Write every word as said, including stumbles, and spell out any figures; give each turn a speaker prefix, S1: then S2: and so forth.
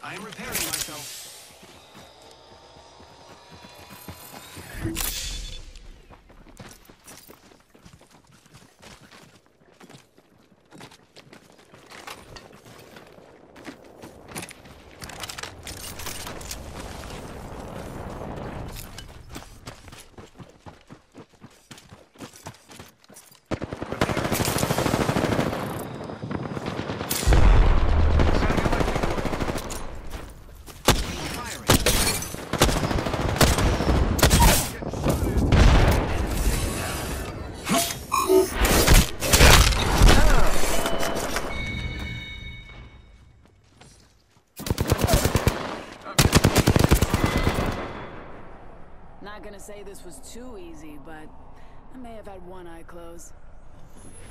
S1: I'm repairing myself.
S2: Not gonna say this was too easy, but I may have had one eye closed.